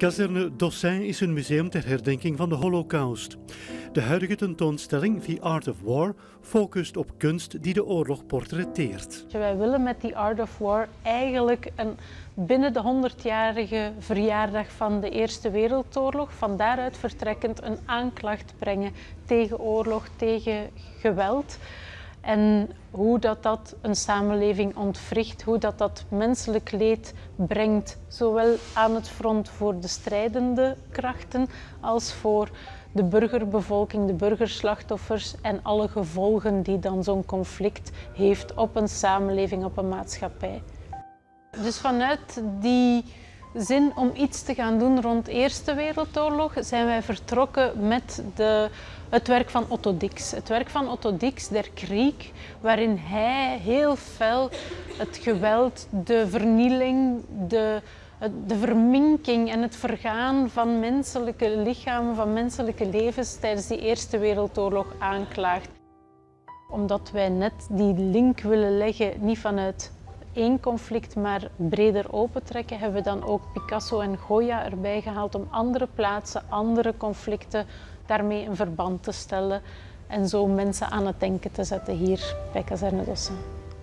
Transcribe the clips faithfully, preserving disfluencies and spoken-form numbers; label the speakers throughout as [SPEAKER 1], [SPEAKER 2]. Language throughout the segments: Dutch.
[SPEAKER 1] Kazerne Dossin is een museum ter herdenking van de Holocaust. De huidige tentoonstelling The Art of War focust op kunst die de oorlog portretteert.
[SPEAKER 2] Wij willen met The Art of War eigenlijk een, binnen de honderdjarige verjaardag van de Eerste Wereldoorlog, van daaruit vertrekkend een aanklacht brengen tegen oorlog, tegen geweld. En hoe dat, dat een samenleving ontwricht, hoe dat, dat menselijk leed brengt, zowel aan het front voor de strijdende krachten als voor de burgerbevolking, de burgerslachtoffers en alle gevolgen die dan zo'n conflict heeft op een samenleving, op een maatschappij. Dus vanuit die zin om iets te gaan doen rond de Eerste Wereldoorlog zijn wij vertrokken met de, het werk van Otto Dix. Het werk van Otto Dix, Der Krieg, waarin hij heel fel het geweld, de vernieling, de, de verminking en het vergaan van menselijke lichamen, van menselijke levens tijdens die Eerste Wereldoorlog aanklaagt. Omdat wij net die link willen leggen, niet vanuit één conflict maar breder opentrekken, hebben we dan ook Picasso en Goya erbij gehaald om andere plaatsen, andere conflicten daarmee in verband te stellen en zo mensen aan het denken te zetten hier bij Kazerne Dossin.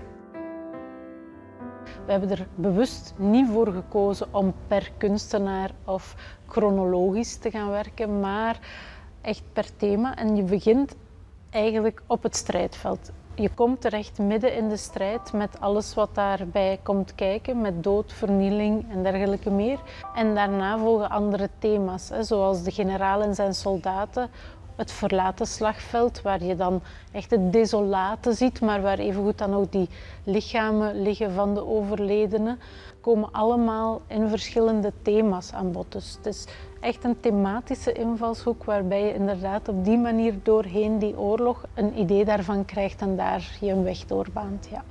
[SPEAKER 2] We hebben er bewust niet voor gekozen om per kunstenaar of chronologisch te gaan werken, maar echt per thema. En je begint eigenlijk op het strijdveld. Je komt terecht midden in de strijd met alles wat daarbij komt kijken, met dood, vernieling en dergelijke meer. En daarna volgen andere thema's, hè, zoals de generaal en zijn soldaten, het verlaten slagveld, waar je dan echt het desolate ziet, maar waar evengoed dan ook die lichamen liggen van de overledenen, komen allemaal in verschillende thema's aan bod. Dus het is echt een thematische invalshoek waarbij je inderdaad op die manier doorheen die oorlog een idee daarvan krijgt en daar je een weg doorbaant. Ja.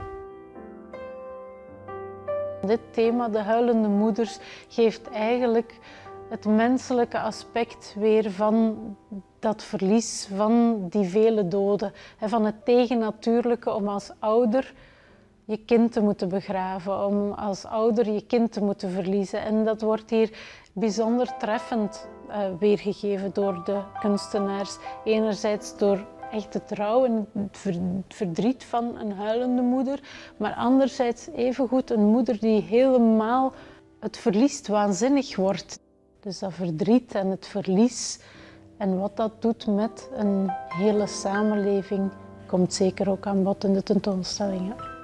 [SPEAKER 2] Dit thema, de huilende moeders, geeft eigenlijk het menselijke aspect weer van dat verlies, van die vele doden. En van het tegennatuurlijke om als ouder je kind te moeten begraven, om als ouder je kind te moeten verliezen. En dat wordt hier bijzonder treffend uh, weergegeven door de kunstenaars. Enerzijds door echt het rouw en het verdriet van een huilende moeder, maar anderzijds evengoed een moeder die helemaal het verliest, waanzinnig wordt. Dus dat verdriet en het verlies en wat dat doet met een hele samenleving komt zeker ook aan bod in de tentoonstellingen.